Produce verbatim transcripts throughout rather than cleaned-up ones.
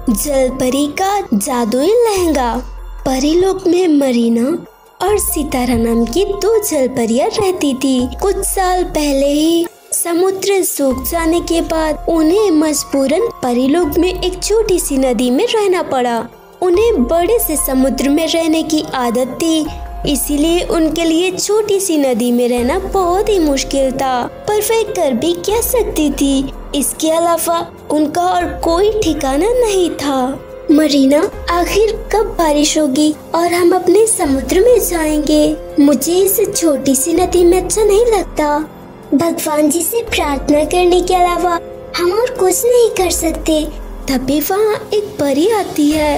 जल परी का जादुई लहंगा। परीलोक में मरीना और सितारा नाम की दो जल परियां रहती थी। कुछ साल पहले ही समुद्र सूख जाने के बाद उन्हें मजबूरन परीलोक में एक छोटी सी नदी में रहना पड़ा। उन्हें बड़े से समुद्र में रहने की आदत थी, इसीलिए उनके लिए छोटी सी नदी में रहना बहुत ही मुश्किल था, पर वे कर भी क्या सकती थी। इसके अलावा उनका और कोई ठिकाना नहीं था। मरीना, आखिर कब बारिश होगी और हम अपने समुद्र में जाएंगे? मुझे इस छोटी सी नदी में अच्छा नहीं लगता। भगवान जी से प्रार्थना करने के अलावा हम और कुछ नहीं कर सकते। तभी वहाँ एक परी आती है।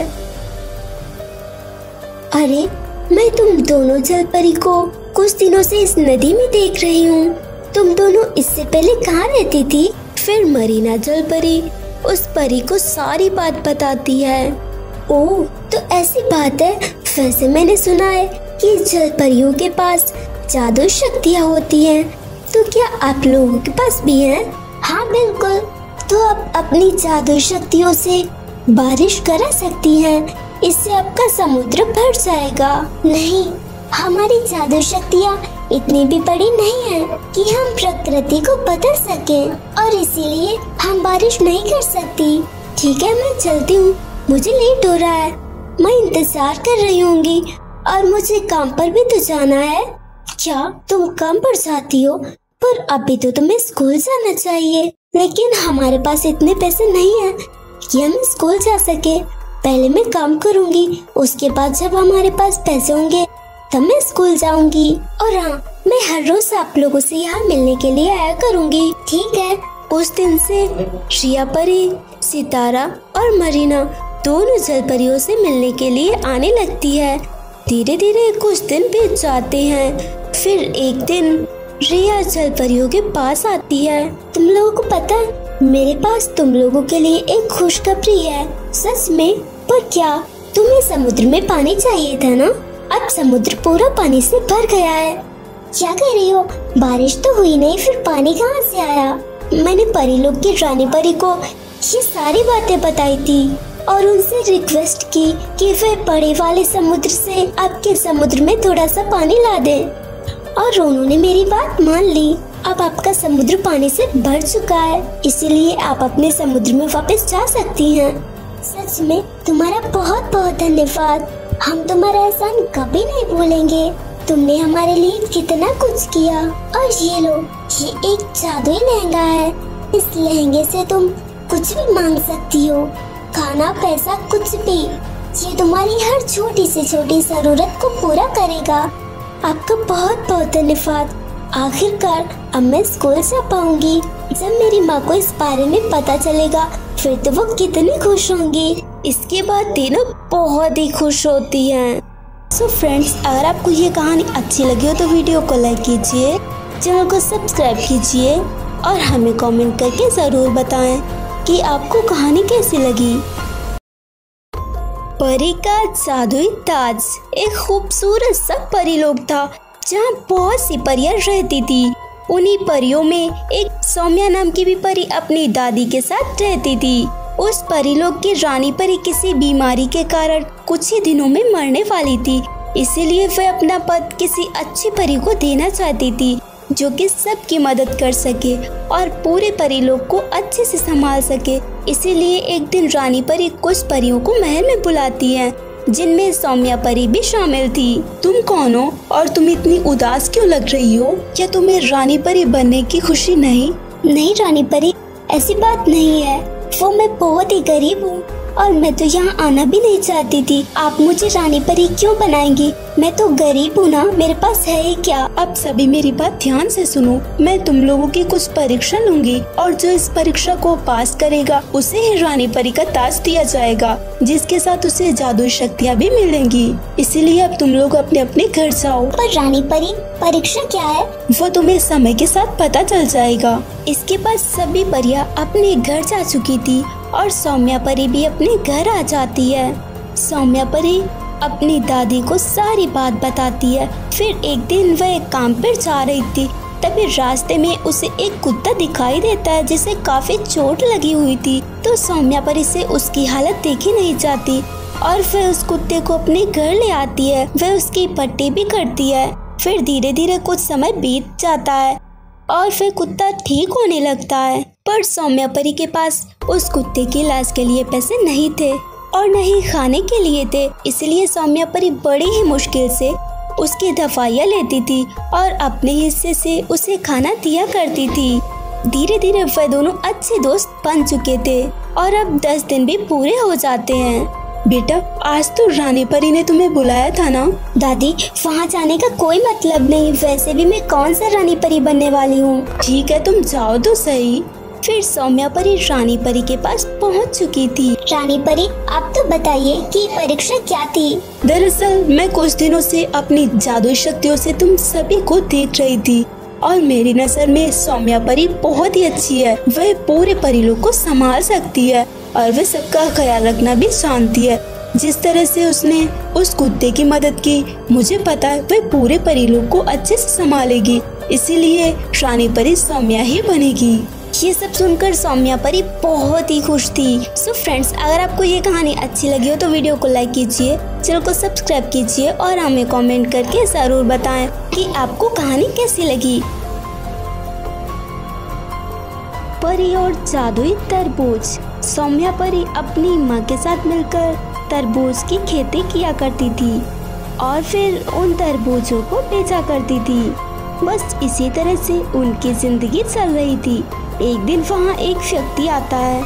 अरे, मैं तुम दोनों जल परी को कुछ दिनों से इस नदी में देख रही हूँ। तुम दोनों इससे पहले कहाँ रहती थी? फिर मरीना जल परी उस परी को सारी बात बताती है। ओह, तो ऐसी बात है। वैसे मैंने सुना है कि जल परियों के पास जादू शक्तियाँ होती हैं, तो क्या आप लोगों के पास भी हैं? हाँ बिल्कुल। तो आप अपनी जादू शक्तियों से बारिश करा सकती हैं। इससे आपका समुद्र भर जाएगा। नहीं, हमारी जादू शक्तियाँ इतनी भी बड़ी नहीं है कि हम प्रकृति को बदल सकें, और इसीलिए हम बारिश नहीं कर सकती। ठीक है, मैं चलती हूँ, मुझे लेट हो रहा है। मैं इंतजार कर रही होंगी और मुझे काम पर भी तो जाना है। क्या तुम काम पर जाती हो? पर अभी तो तुम्हें स्कूल जाना चाहिए। लेकिन हमारे पास इतने पैसे नहीं है कि हम स्कूल जा सके। पहले मैं काम करूँगी, उसके बाद जब हमारे पास पैसे होंगे तब मैं स्कूल जाऊंगी। और हाँ, मैं हर रोज आप लोगों से यहाँ मिलने के लिए आया करूँगी। ठीक है। उस दिन से रिया परी, सितारा और मरीना दोनों जल परियों से मिलने के लिए आने लगती है। धीरे धीरे कुछ दिन बीत जाते हैं। फिर एक दिन रिया जल परियों के पास आती है। तुम लोगों को पता है, मेरे पास तुम लोगों के लिए एक खुशखबरी है। सच में? पर क्या तुम्हें समुद्र में पानी चाहिए था ना? अब समुद्र पूरा पानी से भर गया है। क्या कह रही हो? बारिश तो हुई नहीं, फिर पानी कहाँ से आया? मैंने परीलोक की रानी परी को ये सारी बातें बताई थी और उनसे रिक्वेस्ट की कि वे बड़े वाले समुद्र से आपके समुद्र में थोड़ा सा पानी ला दें, और उन्होंने मेरी बात मान ली। अब आपका समुद्र पानी से भर चुका है, इसीलिए आप अपने समुद्र में वापस जा सकती हैं। सच में तुम्हारा बहुत बहुत धन्यवाद। हम तुम्हारा एहसान कभी नहीं भूलेंगे। तुमने हमारे लिए कितना कुछ किया। और ये लो, ये एक जादुई लहंगा है। इस लहंगे से तुम कुछ भी मांग सकती हो, खाना, पैसा, कुछ भी। ये तुम्हारी हर छोटी से छोटी जरूरत को पूरा करेगा। आपका बहुत बहुत धन्यवाद। आखिरकार अब मैं स्कूल जा पाऊंगी। जब मेरी माँ को इस बारे में पता चलेगा फिर तो वो कितनी खुश होंगी। इसके बाद तीनों बहुत ही खुश होती हैं। सो फ्रेंड्स, अगर आपको ये कहानी अच्छी लगी हो तो वीडियो को लाइक कीजिए, चैनल को सब्सक्राइब कीजिए और हमें कमेंट करके ज़रूर बताएं कि आपको कहानी कैसी लगी। परी का जादुई ताज। एक खूबसूरत सा परीलोक था जहाँ बहुत सी परियां रहती थी। उन्हीं परियों में एक सौम्या नाम की भी परी अपनी दादी के साथ रहती थी। उस परीलोक की रानी परी किसी बीमारी के कारण कुछ ही दिनों में मरने वाली थी, इसीलिए वह अपना पद किसी अच्छी परी को देना चाहती थी जो कि सबकी मदद कर सके और पूरे परीलोक को अच्छे से संभाल सके। इसीलिए एक दिन रानी परी कुछ परियों को महल में बुलाती है, जिनमें सौम्या परी भी शामिल थी। तुम कौन हो और तुम इतनी उदास क्यों लग रही हो? क्या तुम्हें रानी परी बनने की खुशी नहीं? नहीं रानी परी, ऐसी बात नहीं है। वो मैं बहुत ही गरीब हूँ और मैं तो यहाँ आना भी नहीं चाहती थी। आप मुझे रानी परी क्यों बनाएंगी? मैं तो गरीब हूँ ना, मेरे पास है ही क्या। अब सभी मेरी बात ध्यान से सुनो। मैं तुम लोगों की कुछ परीक्षा लूंगी और जो इस परीक्षा को पास करेगा उसे ही रानी परी का ताज दिया जाएगा, जिसके साथ उसे जादुई शक्तियाँ भी मिलेंगी। इसीलिए अब तुम लोग अपने अपने घर जाओ। पर रानी परी, परीक्षा क्या है? वो तुम्हें समय के साथ पता चल जाएगा। इसके बाद सभी परियां अपने घर जा चुकी थी और सौम्या परी भी अपने घर आ जाती है। सौम्या परी अपनी दादी को सारी बात बताती है। फिर एक दिन वह एक काम पर जा रही थी तभी रास्ते में उसे एक कुत्ता दिखाई देता है जिसे काफी चोट लगी हुई थी। तो सौम्या परी से उसकी हालत देखी नहीं जाती और फिर उस कुत्ते को अपने घर ले आती है। वह उसकी पट्टी भी करती है। फिर धीरे धीरे कुछ समय बीत जाता है और फिर कुत्ता ठीक होने लगता है। पर सौम्या परी के पास उस कुत्ते की इलाज के लिए पैसे नहीं थे और न ही खाने के लिए थे, इसलिए सौम्या परी बड़ी ही मुश्किल से उसकी दवाइयाँ लेती थी और अपने हिस्से से उसे खाना दिया करती थी। धीरे धीरे वह दोनों अच्छे दोस्त बन चुके थे और अब दस दिन भी पूरे हो जाते हैं। बेटा, आज तो रानी परी ने तुम्हें बुलाया था ना? दादी, वहाँ जाने का कोई मतलब नहीं, वैसे भी मैं कौन सा रानी परी बनने वाली हूँ। ठीक है, तुम जाओ तो सही। फिर सौम्या परी रानी परी के पास पहुंच चुकी थी। रानी परी, आप तो बताइए कि परीक्षा क्या थी? दरअसल मैं कुछ दिनों से अपनी जादुई शक्तियों से तुम सभी को देख रही थी और मेरी नजर में सौम्या परी बहुत ही अच्छी है। वह पूरे परिलोक को संभाल सकती है और वह सबका ख्याल रखना भी जानती है। जिस तरह से उसने उस कुत्ते की मदद की, मुझे पता है वह पूरे परिलोक को अच्छे से संभालेगी, इसीलिए रानी परी सौम्या ही बनेगी। ये सब सुनकर सौम्या परी बहुत ही खुश थी। सो फ्रेंड्स, अगर आपको ये कहानी अच्छी लगी हो तो वीडियो को लाइक कीजिए, चैनल को सब्सक्राइब कीजिए और हमें कमेंट करके जरूर बताएं कि आपको कहानी कैसी लगी। परी और जादुई तरबूज। सौम्या परी अपनी माँ के साथ मिलकर तरबूज की खेती किया करती थी और फिर उन तरबूजों को बेचा करती थी। बस इसी तरह से उनकी जिंदगी चल रही थी। एक दिन वहाँ एक व्यक्ति आता है।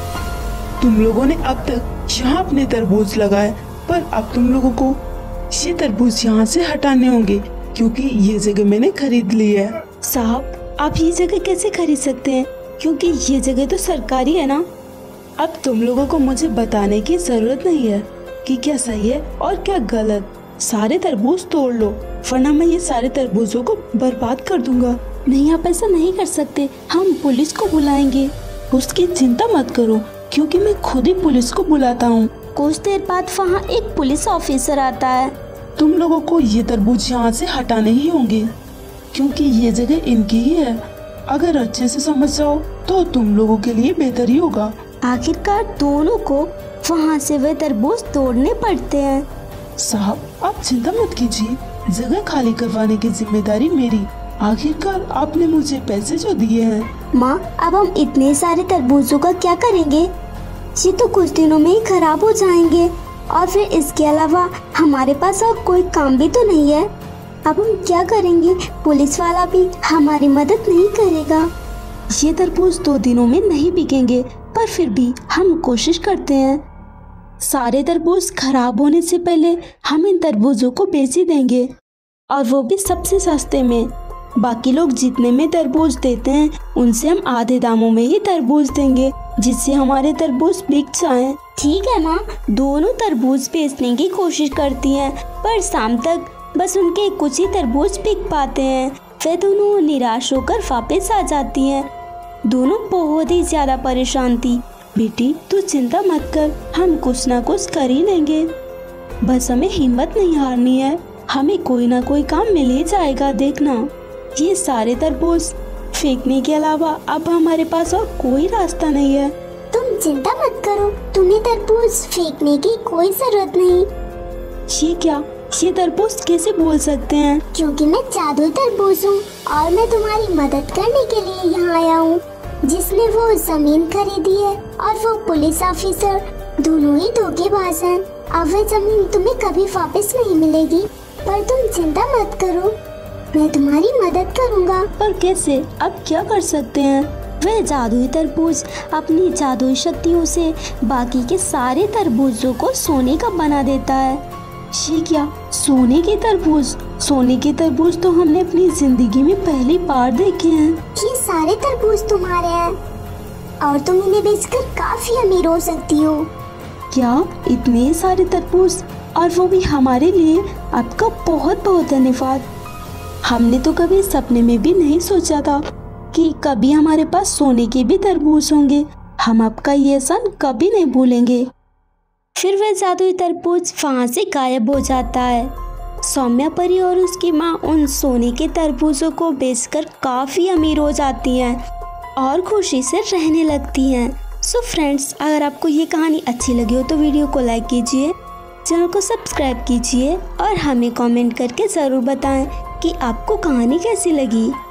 तुम लोगों ने अब तक यहाँ अपने तरबूज लगाए, पर अब तुम लोगों को ये तरबूज यहाँ से हटाने होंगे क्योंकि ये जगह मैंने खरीद ली है। साहब, आप ये जगह कैसे खरीद सकते हैं, क्योंकि ये जगह तो सरकारी है ना। अब तुम लोगों को मुझे बताने की जरूरत नहीं है कि क्या सही है और क्या गलत। सारे तरबूज तोड़ लो, वरना मैं ये सारे तरबूजों को बर्बाद कर दूंगा। नहीं, आप ऐसा नहीं कर सकते, हम पुलिस को बुलाएंगे। उसकी चिंता मत करो, क्योंकि मैं खुद ही पुलिस को बुलाता हूँ। कुछ देर बाद वहाँ एक पुलिस ऑफिसर आता है। तुम लोगों को ये तरबूज यहाँ से हटाने ही होंगे, क्योंकि ये जगह इनकी ही है। अगर अच्छे से समझ जाओ तो तुम लोगों के लिए बेहतर ही होगा। आखिरकार दोनों को वहाँ से वे तरबूज तोड़ने पड़ते हैं। साहब, आप चिंता मत कीजिए, जगह खाली करवाने की जिम्मेदारी मेरी। आखिरकार आपने मुझे पैसे जो दिए हैं। माँ, अब हम इतने सारे तरबूजों का क्या करेंगे? ये तो कुछ दिनों में ही खराब हो जाएंगे और फिर इसके अलावा हमारे पास और कोई काम भी तो नहीं है। अब हम क्या करेंगे? पुलिस वाला भी हमारी मदद नहीं करेगा। ये तरबूज दो दिनों में नहीं बिकेंगे, पर फिर भी हम कोशिश करते हैं। सारे तरबूज खराब होने से पहले हम इन तरबूजों को बेच ही देंगे, और वो भी सबसे सस्ते में। बाकी लोग जितने में तरबूज देते हैं उनसे हम आधे दामों में ही तरबूज देंगे, जिससे हमारे तरबूज बिक जाएं। ठीक है माँ। दोनों तरबूज बेचने की कोशिश करती हैं, पर शाम तक बस उनके कुछ ही तरबूज बिक पाते हैं। वे दोनों निराश होकर वापस आ जाती हैं। दोनों बहुत ही ज्यादा परेशान थी। बेटी, तू चिंता मत कर, हम कुछ ना कुछ कर ही लेंगे। बस हमें हिम्मत नहीं हारनी है, हमें कोई ना कोई काम मिल ही जाएगा। देखना, ये सारे तरबूज फेंकने के अलावा अब हमारे पास और कोई रास्ता नहीं है। तुम चिंता मत करो, तुम्हें तरबूज फेंकने की कोई जरूरत नहीं। ये क्या, ये तरबूज कैसे बोल सकते हैं? क्योंकि मैं जादुई तरबूज हूँ और मैं तुम्हारी मदद करने के लिए यहाँ आया हूँ। जिसने वो जमीन खरीदी है और वो पुलिस ऑफिसर दोनों ही धोखेबाज हैं। अब वह जमीन तुम्हें कभी वापस नहीं मिलेगी, पर तुम चिंता मत करो, मैं तुम्हारी मदद करूँगा। पर कैसे? अब क्या कर सकते हैं? वह जादुई तरबूज अपनी जादुई शक्तियों से बाकी के सारे तरबूजों को सोने का बना देता है। ये क्या, सोने के तरबूज? सोने के तरबूज तो हमने अपनी जिंदगी में पहली बार देखे हैं। ये सारे तरबूज तुम्हारे हैं और तुम इन्हें बेचकर काफी अमीर हो सकती हो। क्या, इतने सारे तरबूज, और वो भी हमारे लिए? आपका बहुत बहुत धन्यवाद। हमने तो कभी सपने में भी नहीं सोचा था कि कभी हमारे पास सोने के भी तरबूज होंगे। हम आपका ये एहसान कभी नहीं भूलेंगे। फिर वह जादुई तरबूज वहाँ से गायब हो जाता है सौम्या परी और उसकी माँ उन सोने के तरबूजों को बेचकर काफ़ी अमीर हो जाती हैं और खुशी से रहने लगती हैं। सो फ्रेंड्स, अगर आपको ये कहानी अच्छी लगी हो तो वीडियो को लाइक कीजिए, चैनल को सब्सक्राइब कीजिए और हमें कमेंट करके ज़रूर बताएं कि आपको कहानी कैसी लगी।